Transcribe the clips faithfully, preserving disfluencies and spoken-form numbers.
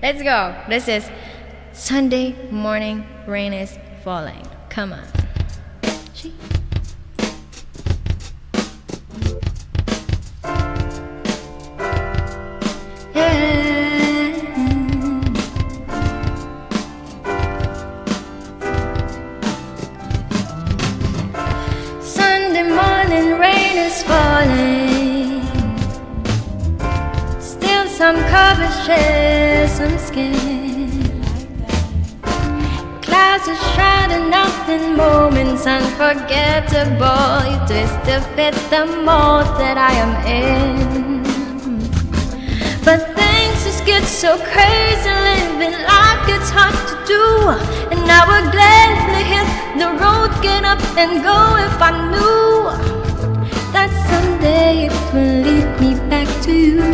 Let's go. This is Sunday morning, rain is falling. Come on. Gee. Sunday morning, rain is falling. Still some covers share some skin. Clouds are shrouding nothing, moments unforgettable. You twist to fit the mold that I am in. But things just get so crazy, living life gets hard to do. And I would gladly hit the road, get up and go if I knew that someday it will lead me back to you.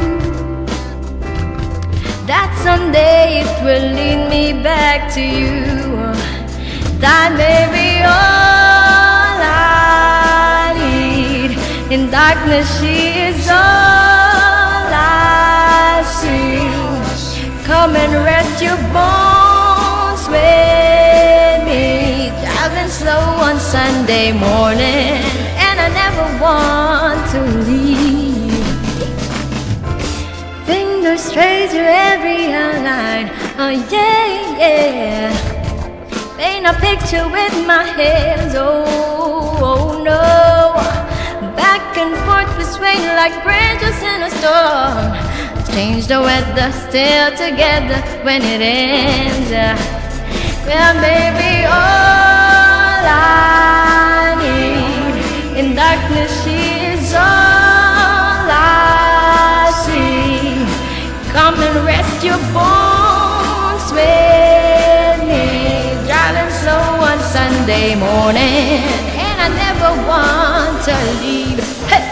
That someday it will lead me back to you. That may be all I need. In darkness she is all I see. Come and rest your bones with me. Driving slow on Sunday morning, and I never want to leave. Fingers trace your every outline. Oh yeah, yeah. Paint a picture with my hands. Oh, oh no. Back and forth we swing like branches in a storm. Change the weather, still together when it ends. Well, maybe all I need. In darkness she is all I see. Come and rest your bones with me. Driving slow on Sunday morning, and I never want to leave. Hey!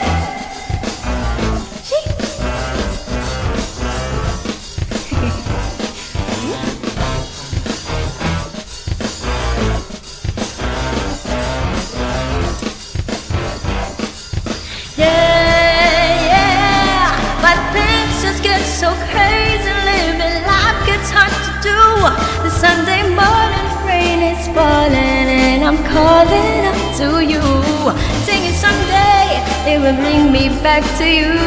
Yeah, yeah. But things just get so crazy, living life gets hard to do. The Sunday morning rain is falling, and I'm calling out to you. Singing someday it will bring me back to you.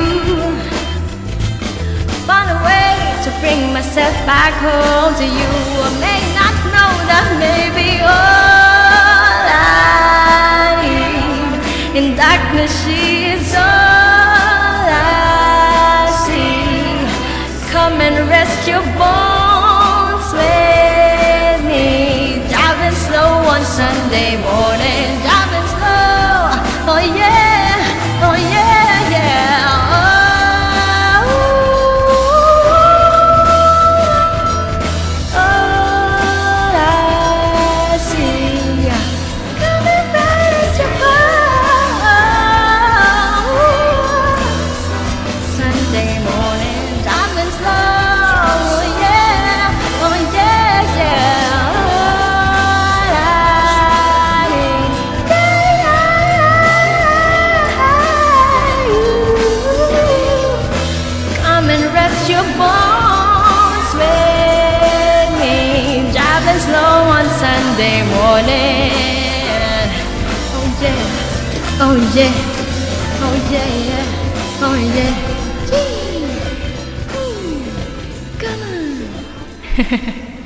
Find a way to bring myself back home to you. I may not know that maybe all I need. In darkness she is all I see. Come and rest your bones with me. Driving slow on Sunday morning, driving slow. Oh yeah, oh yeah, yeah. Oh, all I see. Coming back to home. Sunday morning, driving slow. Oh yeah, oh yeah, yeah. Your bones with me, driving slow on Sunday morning. Oh yeah, oh yeah, oh yeah, yeah, oh yeah. Gee. Come on.